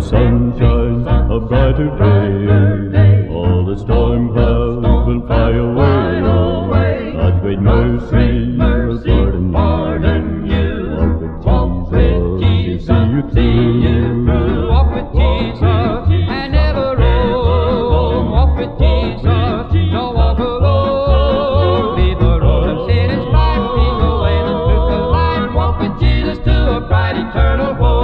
sun shines a brighter day. All the storm clouds will fly away. God's great mercy will pardon you. Walk with Jesus, he'll see you through. Walk with Jesus and never roam. Walk with Jesus, don't walk alone. Leave the road of sin and strife, leave the way, the truth, the life. Walk with Jesus to a bright eternal home.